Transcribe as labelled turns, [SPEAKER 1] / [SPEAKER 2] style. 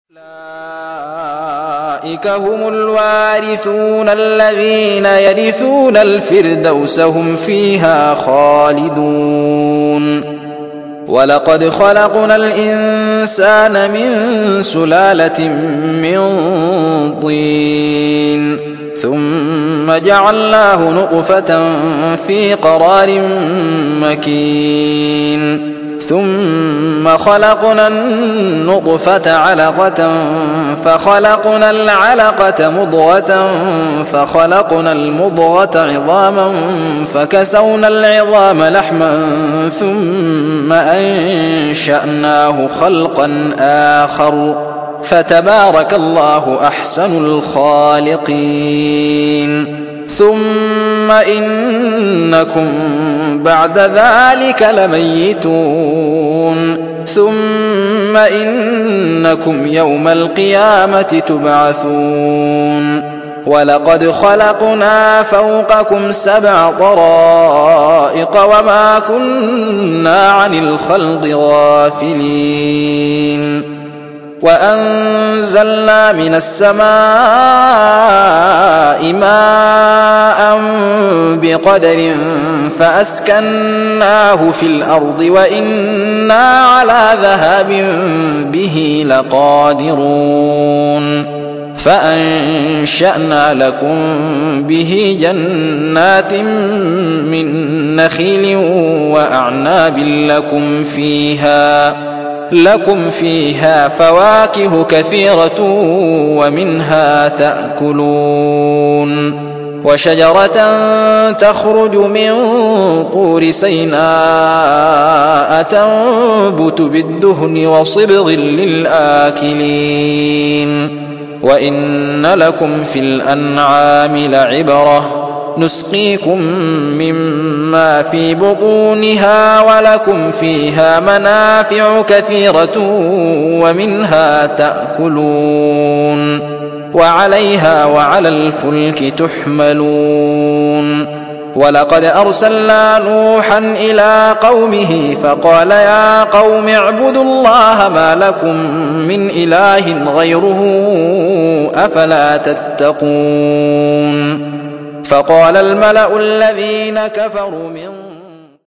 [SPEAKER 1] أولئك هم الوارثون الذين يرثون الفردوس هم فيها خالدون. ولقد خلقنا الإنسان من سلالة من طين ثم جعلناه نطفة في قرار مكين ثم خلقنا النطفة علقة فخلقنا العلقة مضغة فخلقنا المضغة عظاما فكسونا العظام لحما ثم أنشأناه خلقا آخر فتبارك الله أحسن الخالقين. ثم إنكم بعد ذلك لميتون ثم إنكم يوم القيامة تبعثون. ولقد خلقنا فوقكم 7 طرائق وما كنا عن الخلق غافلين. وأنزلنا من السماء ماء بقدر فأسكناه في الأرض وإنا على ذهاب به لقادرون. فأنشأنا لكم به جنات من نخيل وأعناب لكم فيها فواكه كثيرة ومنها تأكلون. وشجرة تخرج من طور سيناء تنبت بالدهن وصبغ للآكلين. وإن لكم في الأنعام لعبرة نسقيكم مما في بطونها ولكم فيها منافع كثيرة ومنها تأكلون وعليها وعلى الفلك تحملون. ولقد أرسلنا نوحا إلى قومه فقال يا قوم اعبدوا الله ما لكم من إله غيره أفلا تتقون. فقال الملأ الذين كفروا من